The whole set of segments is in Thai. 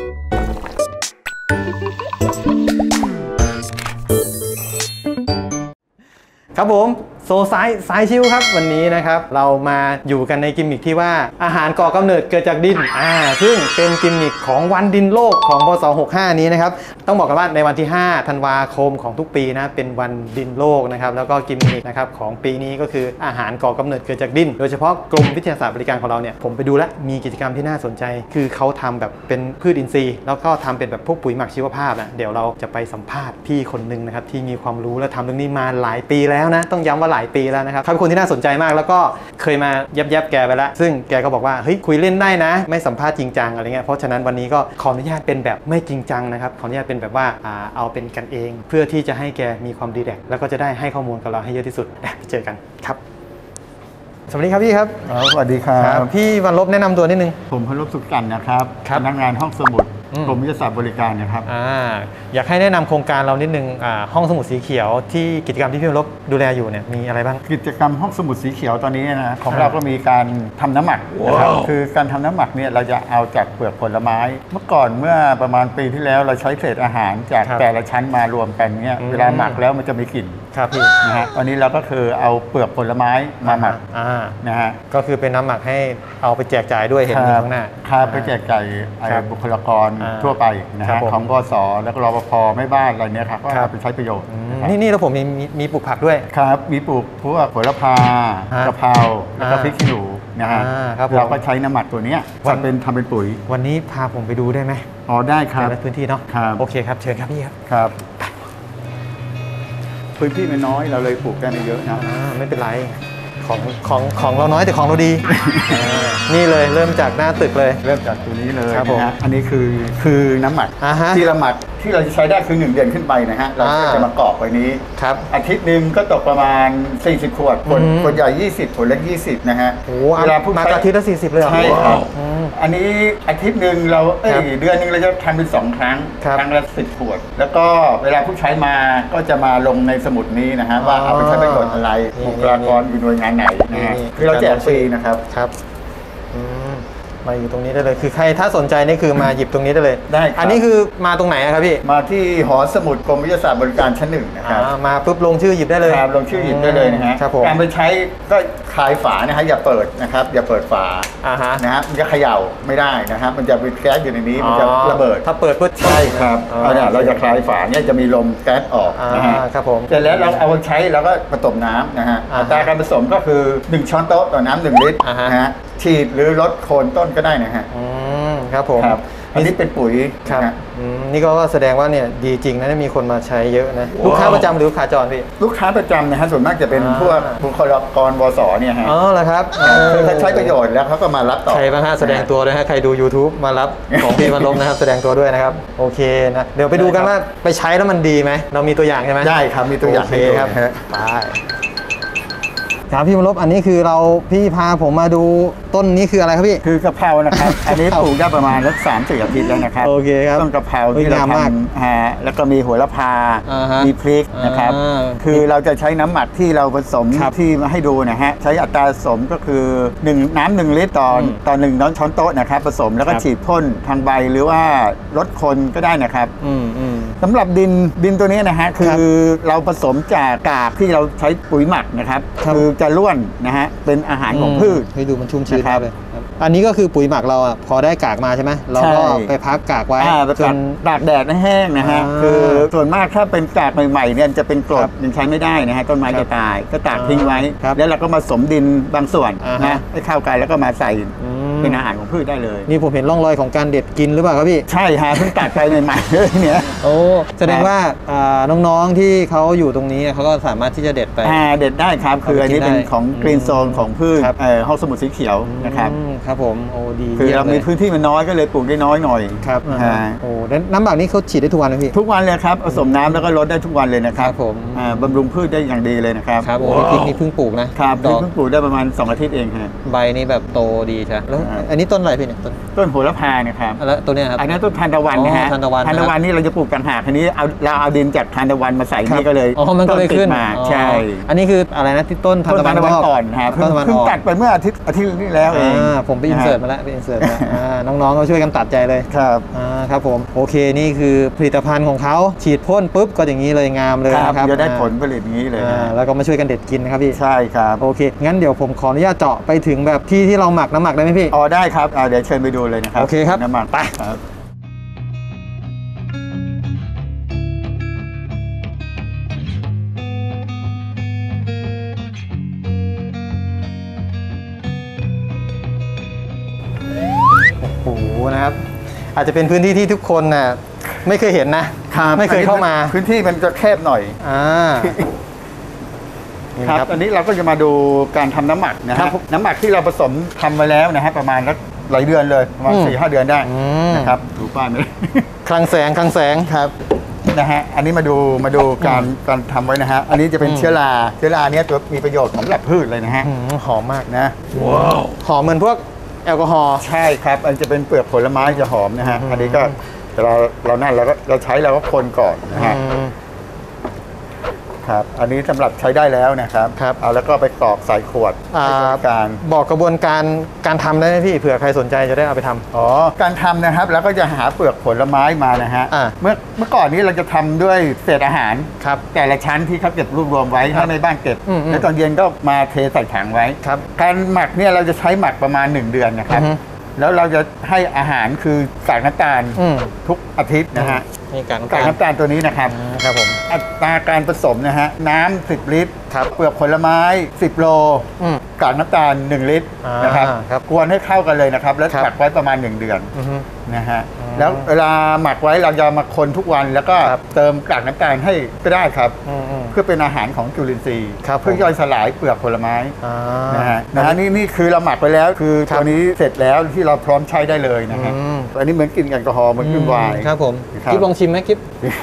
ครับผมโซสายชิลครับวันนี้นะครับเรามาอยู่กันในกิมมิคที่ว่าอาหารก่อกำเนิดเกิดจากดินซึ่งเป็นกิมมิคของวันดินโลกของพศ65นี้นะครับต้องบอกกันว่าในวันที่5ธันวาคมของทุกปีนะเป็นวันดินโลกนะครับแล้วก็กิมมิคนะครับของปีนี้ก็คืออาหารก่อกำเนิดเกิดจากดินโดยเฉพาะกรมวิทยาศาสตร์บริการของเราเนี่ยผมไปดูแล้วมีกิจกรรมที่น่าสนใจคือเขาทำแบบเป็นพืชอินทรีย์แล้วก็ทำเป็นแบบพวกปุ๋ยหมักชีวภาพนะเดี๋ยวเราจะไปสัมภาษณ์พี่คนนึงนะครับที่มีความรู้และทำเรื่องนี้มาหลายปีแล้วนะต้องย้ำว่าหลายปีแล้วนะครับเขาเป็นคนที่น่าสนใจมากแล้วก็เคยมาแยบแกไปแล้วซึ่งแกก็บอกว่าเฮ้ยคุยเล่นได้นะไม่สัมภาษณ์จริงจังอะไรเงี้ยเพราะฉะนั้นวันนี้ก็ขออนุญาตเป็นแบบไม่จริงจังนะครับขออนุญาตเป็นแบบว่าเอาเป็นกันเองเพื่อที่จะให้แกมีความรีแลกซ์แล้วก็จะได้ให้ข้อมูลกับเราให้เยอะที่สุดไปเจอกันครับสวัสดีครับพี่ครับสวัสดีครับพี่วันลบแนะนำตัวนิดนึงผมพลบสุขกันนะครับพนักงานห้องสมุดกรมวิทยาศาสตร์บริการนะครับอยากให้แนะนำโครงการเรานิดนึงห้องสมุดสีเขียวที่กิจกรรมที่พี่วันลบดูแลอยู่เนี่ยมีอะไรบ้างกิจกรรมห้องสมุดสีเขียวตอนนี้นะของเราก็มีการทำน้ำหมักนะครับคือการทำน้ำหมักเนี่ยเราจะเอาจากเปลือกผลไม้เมื่อก่อนเมื่อประมาณปีที่แล้วเราใช้เศษอาหารจากแต่ละชั้นมารวมกันเนี่ยเวลาหมักแล้วมันจะมีกลิ่นครับพี่นะฮะวันนี้เราก็คือเอาเปลือกผลไม้มาหมักนะฮะก็คือเป็นน้ำหมักให้เอาไปแจกจ่ายด้วยเห็นข้างหน้าครับไปแจกจ่ายบุคลากรทั่วไปนะฮะของกสแล้วก็รปภแม่บ้านอะไรเนี้ยครับก็ไปใช้ประโยชน์นี่แล้วผมมีปลูกผักด้วยครับมีปลูกพวกโหระพากระเพราแล้วก็พริกขี้หนูนะฮะเราก็ใช้น้ำหมักตัวนี้ทำเป็นปุ๋ยวันนี้พาผมไปดูได้ไหมอ๋อได้ครับในพื้นที่เนาะโอเคครับเชิญครับพี่ครับครับพื้นที่มันน้อยเราเลยปลูกได้ไม่เยอะนะไม่เป็นไรของเราน้อยแต่ของเราดีนี่เลยเริ่มจากหน้าตึกเลยเริ่มจากตัวนี้เลยนะฮะอันนี้คือน้ำหมักที่เราหมักที่เราจะใช้ได้คือ1 เดือนขึ้นไปนะฮะเราจะมากรอกไว้นี้อาทิตย์หนึ่งก็ตกประมาณ40 ขวดขวดใหญ่20ขวดเล็ก20นะฮะเวลาผู้ใช้อาทิตย์ละ40เลยใช่ครับอันนี้อาทิตย์หนึ่งเราเดือนหนึ่งเราจะทำเป็น2 ครั้งครั้งละ10 ขวดแล้วก็เวลาผู้ใช้มาก็จะมาลงในสมุดนี้นะฮะว่าเอาไปใช้ประโยชน์อะไรบุคลากรอยู่หน่วยงานไหนนะฮะคือเราแจกฟรีนะครับมาอยู่ตรงนี้ได้เลยคือใครถ้าสนใจนี่คือมาหยิบตรงนี้ได้เลยได้อันนี้คือมาตรงไหนครับพี่มาที่หอสมุดกรมวิทยาศาสตร์บริการชั้น 1นะครับมาปุ๊บลงชื่อหยิบได้เลยครับลงชื่อหยิบได้เลยนะฮะการไปใช้ก็คลายฝานะฮะอย่าเปิดนะครับอย่าเปิดฝานะฮะมันจะเขย่าไม่ได้นะครับมันจะมีแก๊สอยู่ในนี้มันจะระเบิดถ้าเปิดปุ๊บใช่ครับเราจะคลายฝาเนี่ยจะมีลมแก๊สออกนะฮะครับผมเสร็จแล้วเราเอาไปใช้แล้วก็ผสมน้ำนะฮะอัตราการผสมก็คือ1 ช้อนโต๊ะต่อน้ำ1 ลิตรนะฮะฉีดหรือลดโคนต้นก็ได้นะฮะครับผมอันนี้เป็นปุ๋ยครับนี่ก็แสดงว่าเนี่ยดีจริงนะมีคนมาใช้เยอะนะลูกค้าประจำหรือลูกค้าจรพี่ลูกค้าประจำนะฮะส่วนมากจะเป็นพวกบุคลากรวสเนี่ยฮะเหรอครับคือเขาใช้ประโยชน์แล้วเขาก็มารับต่อใครบ้างฮะแสดงตัวด้วยฮะใครดู YouTube มารับของพี่วันลบนะครับแสดงตัวด้วยนะครับโอเคนะเดี๋ยวไปดูกันว่าไปใช้แล้วมันดีไหมเรามีตัวอย่างใช่ไหมได้ครับมีตัวอย่างให้ครับไปครับพี่วันลบอันนี้คือพี่พาผมมาดูต้นนี้คืออะไรครับพี่คือกะเพรานะครับอันนี้ปลูกได้ประมาณสัก3-4 อาทิตย์แล้วนะครับโอเคครับต้นกะเพราที่เราทำแล้วก็มีโหระพามีพริกนะครับคือเราจะใช้น้ำหมักที่เราผสมที่มาให้ดูนะฮะใช้อัตราผสมก็คือน้ำ1 ลิตรต่อ1 ช้อนโต๊ะนะครับผสมแล้วก็ฉีดพ่นทางใบหรือว่าลดคนก็ได้นะครับสำหรับดินตัวนี้นะฮะคือเราผสมจากกากที่เราใช้ปุ๋ยหมักนะครับคือจะล้วนนะฮะเป็นอาหารของพืชให้ดูมันชุ่มชื้นเลยอันนี้ก็คือปุ๋ยหมักเราพอได้กากมาใช่ไหมเราก็ไปพักกากไว้จนตากแดดให้แห้งนะฮะคือส่วนมากถ้าเป็นกากใหม่ๆเนี่ยจะเป็นกรดยังใช้ไม่ได้นะฮะต้นไม้จะตายก็ตากทิ้งไว้แล้วเราก็มาสมดินบางส่วนนะให้เข้ากันแล้วก็มาใส่เป็นอาหารของพืชได้เลยนี่ผมเห็นร่องรอยของการเด็ดกินหรือเปล่าครับพี่ใช่ฮะเพิ่งตัดไปใหม่ๆเลยเนี่ยโอ้แสดงว่าน้องๆที่เขาอยู่ตรงนี้เขาก็สามารถที่จะเด็ดไปเด็ดได้ครับคืออันนี้เป็นของกรีนโซนของพืชห้องสมุดสีเขียวนะครับครับผมโอ้ดีคือเรามีพื้นที่มันน้อยก็เลยปลูกได้น้อยหน่อยครับโอ้น้ำหมักนี้เขาฉีดได้ทุกวันไหมพี่ทุกวันเลยครับผสมน้ำแล้วก็ลดได้ทุกวันเลยนะครับผมบำรุงพืชได้อย่างดีเลยนะครับครับโอ้พริกนี่เพิ่งปลูกนะครับเพิ่งปลูกได้ประมาณ2 อาทิตย์เองฮะใบนี่แบบโตดีใช่แล้วอันนี้ต้นอะไรพี่เนี่ยต้นโหระพาเนี่ยครับแล้วตัวเนี้ยครับอันนี้ต้นทานตะวันนะฮะทานตะวันนี่เราจะปลูกต่างหากทีนี้เราเอาดินจากทานตะวันมาใส่นี่ก็เลยมันก็เลยขึ้นมาใช่อันนี้คืออะไรนะที่ต้นทานตะวันอ่อนครับเพิ่งตัดไปเมื่ออาทิตย์นี้แล้วเองผมไปอินเสิร์ตมาแล้วน้องๆก็ช่วยกันตัดใจเลยครับผมโอเคนี่คือผลิตภัณฑ์ของเขาฉีดพ่นปุ๊บก็อย่างนี้เลยงามเลยนะครับจะได้ผลผลิตนี้เลยแล้วก็มาช่วยกันเด็ดกินนะครับพี่ใช่ครับโอเคงั้นเดี๋ยวผมขออนุญาตเจาะไปถึงแบบที่เราหมักน้ำหมักได้ไหมพี่ได้ครับเดี๋ยวเชิญไปดูเลยนะครับโอเคครับน้ำหมักไปโอ้โหนะครับอาจจะเป็นพื้นที่ที่ทุกคนน่ะไม่เคยเห็นนะไม่เคยเข้ามาพื้นที่มันจะแคบหน่อยครับอันนี้เราก็จะมาดูการทำน้ำหมักนะครับน้ำหมักที่เราผสมทำไว้แล้วนะฮะประมาณหลายเดือนเลยประมาณ 4-5 เดือนได้นะครับดูป้ายไหมคลังแสงครับนะฮะอันนี้มาดูการทำไว้นะฮะอันนี้จะเป็นเชื้อราเนี้ยตัวมีประโยชน์ของสำหรับพืชเลยนะฮะหอมมากนะว้าวหอมเหมือนพวกแอลกอฮอล์ใช่ครับอันจะเป็นเปลือกผลไม้จะหอมนะฮะอันนี้ก็เราใช้เราก็คนก่อนนะฮะครับอันนี้สำหรับใช้ได้แล้วนะครับเอาแล้วก็ไปกรอกใส่ขวดการบอกกระบวนการทำได้ไหมพี่เผื่อใครสนใจจะได้เอาไปทำการทำนะครับแล้วก็จะหาเปลือกผลไม้มานะฮะเมื่อก่อนนี้เราจะทำด้วยเศษอาหารครับแต่ละชั้นที่เขาเก็บรวบรวมไว้ให้ในบ้านเก็บแล้วตอนเย็นก็มาเทใส่ถังไว้ครับการหมักเนี่ยเราจะใช้หมักประมาณ1 เดือนนะครับแล้วเราจะให้อาหารคือกากน้ำตาลทุกอาทิตย์นะฮะกากน้ำตาลตัวนี้นะครับครับผมอัตราการผสมนะฮะน้ำ10 ลิตรเปลือกผลไม้10 โลกากน้ำตาล1 ลิตรนะครับกวนให้เข้ากันเลยนะครับแล้วหมักไว้ประมาณ1 เดือนนะฮะแล้วเวลาหมักไว้เราจะมาคนทุกวันแล้วก็เติมกากน้ำตาลให้ก็ได้ครับเพื่อเป็นอาหารของจุลินทรีย์เพื่อย่อยสลายเปลือกผลไม้นะฮะนี่คือเราหมักไปแล้วคือตัวนี้เสร็จแล้วที่เราพร้อมใช้ได้เลยนะฮะอันนี้เหมือนกินแอลกอฮอล์เหมือนกินไวน์ครับผมกิ๊บลองชิมไหมกิ๊บ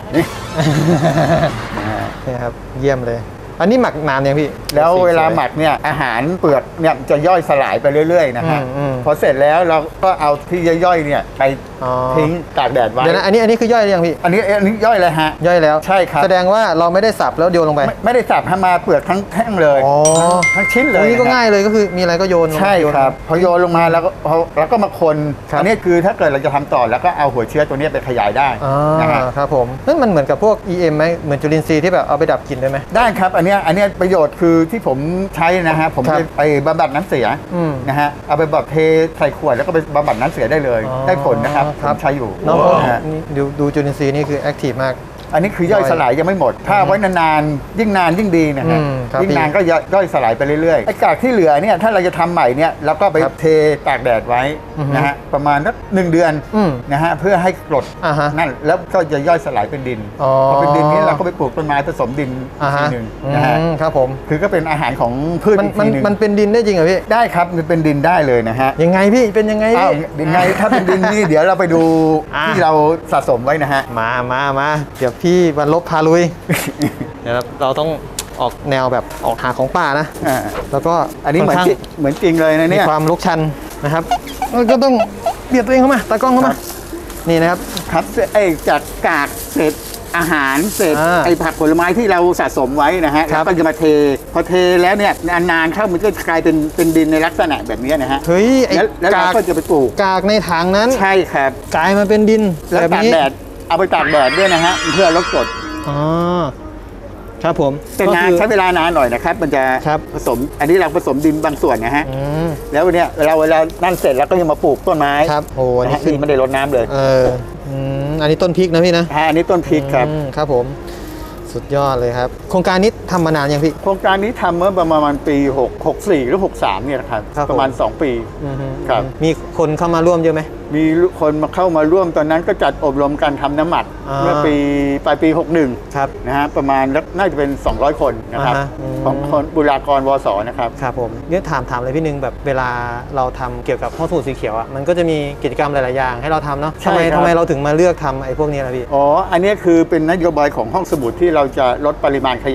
นี่ครับเยี่ยมเลยอันนี้หมักนานยังพี่แล้วเวลาหมักเนี่ยอาหารเปลือกเนี่ยจะย่อยสลายไปเรื่อยๆนะฮะพอเสร็จแล้วเราก็เอาที่ย่อยๆเนี่ยไปทิ้งตากแดดไว้เดี๋ยวนะอันนี้คือย่อยหรือยังพี่อันนี้ย่อยเลยฮะย่อยแล้วใช่ครับแสดงว่าเราไม่ได้สับแล้วโยนลงไปไม่ได้สับให้มาเปลือกทั้งแท่งเลยทั้งชิ้นเลยนี่ก็ง่ายเลยก็คือมีอะไรก็โยนใช่ครับพอโยนลงมาแล้วก็มาคนอันนี้คือถ้าเกิดเราจะทำต่อแล้วก็เอาหัวเชื้อตัวนี้ไปขยายได้ครับผมนั่นมันเหมือนกับพวก EM ไหมเหมือนจุลินทรีย์ที่แบบเอาไปดับกลิ่นได้ไหมได้ครับอันนี้ประโยชน์คือที่ผมใช้นะฮะผมไปบำบัดน้ำเสียนะฮะเอาไปแบบเทใส่ขวดแล้วก็ไปบำบัดน้ำเสียได้เลยได้ผลนะครับผมใช้อยู่ดูจุลินทรีย์นี่คือแอคทีฟมากอันนี้คือย่อยสลายยังไม่หมดถ้าไว้นานๆยิ่งนานยิ่งดีนะฮะยิ่งนานก็ย่อยสลายไปเรื่อยๆไอ้กากที่เหลือเนี่ยถ้าเราจะทำใหม่เนี่ยเราก็ไปเทตากแดดไว้นะฮะประมาณสัก1 เดือนนะฮะเพื่อให้กรดนั่นแล้วก็จะย่อยสลายเป็นดินพอเป็นดินนี้เราก็ไปปลูกต้นไม้ผสมดินอีกทีหนึ่งนะฮะครับผมคือก็เป็นอาหารของพืชอีกทีนึงมันเป็นดินได้จริงเหรอพี่ได้ครับมันเป็นดินได้เลยนะฮะยังไงพี่เป็นยังไงยังไงถ้าเป็นดินนี่เดี๋ยวเราไปดูที่เราสะสมไว้นะฮะมาเดี๋ยวพี่บรรลบพาลุยเดี๋ยวเราต้องออกแนวแบบออกหาของป่านะแล้วก็อันนี้เหมือนจริงเลยนะเนี่ยมีความลุกชันนะครับก็ต้องเบียดตัวเองเข้ามาตากล้องเข้ามานี่นะครับครับจากกากเศษอาหารเศษไอ้ผักผลไม้ที่เราสะสมไว้นะฮะแล้วก็จะมาเทพอเทแล้วเนี่ยนานๆเข้ามันก็กลายเป็นดินในลักษณะแบบนี้นะฮะเฮ้ยแล้วเราก็จะไปปลูกกากในถังนั้นใช่ครับกลายมาเป็นดินแล้วตากแดดเอาไปตากแดดด้วยนะฮะเพื่อลดกรดครับผมแต่นานใช้เวลานานหน่อยนะครับมันจะผสมอันนี้เราผสมดินบางส่วนนะฮะแล้วเนี่ยเวลานั่นเสร็จแล้วก็ยังมาปลูกต้นไม้ครับโอ้นี่คือไม่ได้รดน้ำเลยอันนี้ต้นพริกนะพี่นะอันนี้ต้นพริกครับครับผมสุดยอดเลยครับโครงการนี้ทำมานานยังพี่โครงการนี้ทำเมื่อประมาณปี64หรือ63เนี่ยครับประมาณ2 ปีครับมีคนเข้ามาร่วมเยอะไหมมีคนมาเข้ามาร่วมตอนนั้นก็จัดอบรมการทำน้ำหมักเมื่อปลายปี61 ครับนะฮะประมาณน่าจะเป็น200 คนนะครับของคนบุรากรวสนะครับครับผมเนี่ยถามเลยพี่นึงแบบเวลาเราทำเกี่ยวกับห้องสมุดสีเขียวอ่ะมันก็จะมีกิจกรรมหลายๆอย่างให้เราทำเนาะทำไมเราถึงมาเลือกทำไอ้พวกนี้ล่ะพี่อันนี้คือเป็นนโยบายของห้องสมุดที่เราจะลดปริมาณขยะ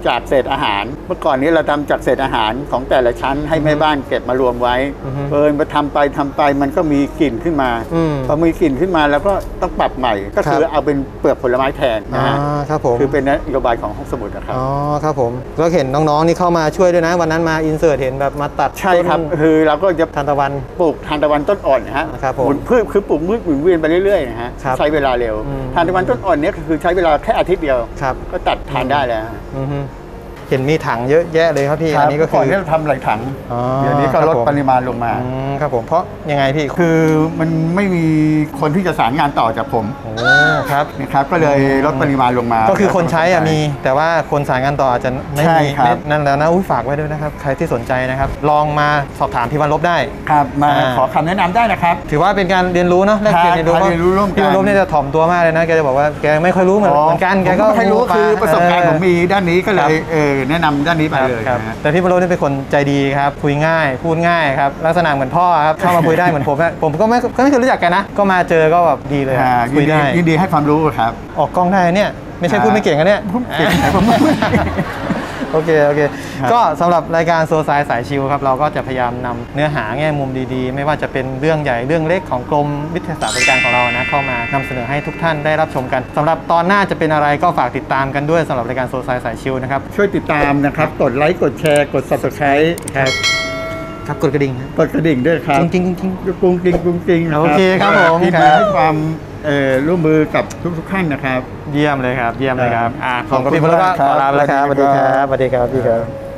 จากเศษอาหารเมื่อก่อนนี้เราทำจากเศษอาหารของแต่ละชั้นให้แม่บ้านเก็บมารวมไว้มาทำไปมันก็มีกลิ่นขึ้นมาพอมีกลิ่นขึ้นมาแล้วก็ต้องปรับใหม่ก็คือเอาเป็นเปลือกผลไม้แทนนะฮะครับผมคือเป็นนโยบายของห้องสมุดนะครับอ๋อครับผมก็เห็นน้องๆนี่เข้ามาช่วยด้วยนะวันนั้นมาอินเสิร์ตเห็นแบบมาตัดใช่ครับคือเราก็จะทานตะวันปลูกทานตะวันต้นอ่อนนะฮะหมุนพืชคือปลูกมืดหมุนเวียนไปเรื่อยๆนะฮะใช้เวลาเร็วทานตะวันต้นอ่อนนี้คือใช้เวลาแค่อาทิตย์เดียวก็ตัดทานได้แล้วเห็นมีถังเยอะแยะเลยครับพี่อันนี้ก็คือก่อนที่เราทำหลายถังเดี๋ยวนี้ก็ลดปริมาณลงมาครับผมเพราะยังไงพี่คือมันไม่มีคนที่จะสารงานต่อจากผมครับนะครับก็เลยลดปริมาณลงมาก็คือคนใช้มีแต่ว่าคนสารงานต่ออาจจะไม่มีนั่นแล้วนะฝากไว้ด้วยนะครับใครที่สนใจนะครับลองมาสอบถามพี่วันลบได้ครับมาขอคำแนะนำได้นะครับถือว่าเป็นการเรียนรู้เนาะแลกเปลี่ยนเรียนรู้ร่วมกันพี่วันลบเนี่ยจะถ่อมตัวมากเลยนะแกจะบอกว่าแกไม่ค่อยรู้เหมือนกันแกก็ไม่รู้คือประสบการณ์ผมมีด้านนี้ก็เลยแนะนำด้านนี้ไปเลยแต่พี่วันลบนี่เป็นคนใจดีครับคุยง่ายพูดง่ายครับลักษณะเหมือนพ่อครับเข้ามาคุยได้เหมือนผมก็ไม่เคยรู้จักกันนะก็มาเจอก็แบบดีเลยคุยได้ยินดีให้ความรู้ครับออกกล้องได้เนี่ยไม่ใช่พูดไม่เก่งกันเนี่ยโอเคก็สำหรับรายการโซไซสายชิลครับเราก็จะพยายามนำเนื้อหาแง่มุมดีๆไม่ว่าจะเป็นเรื่องใหญ่เรื่องเล็กของกรมวิทยาศาสตร์บริการของเรานะเข้ามานำเสนอให้ทุกท่านได้รับชมกันสำหรับตอนหน้าจะเป็นอะไรก็ฝากติดตามกันด้วยสำหรับรายการโซไซสายชิลนะครับช่วยติดตามนะครับกดไลค์กดแชร์กด Subscribe ครับกดกระดิ่งด้วยครับจริงกุ้งกิ้งโอเคครับผมที่มาให้ความร่วมมือกับทุกท่านนะครับเยี่ยมเลยครับผมกับพี่พลก็ขอลาไปแล้วครับสวัสดีครับพี่ครับ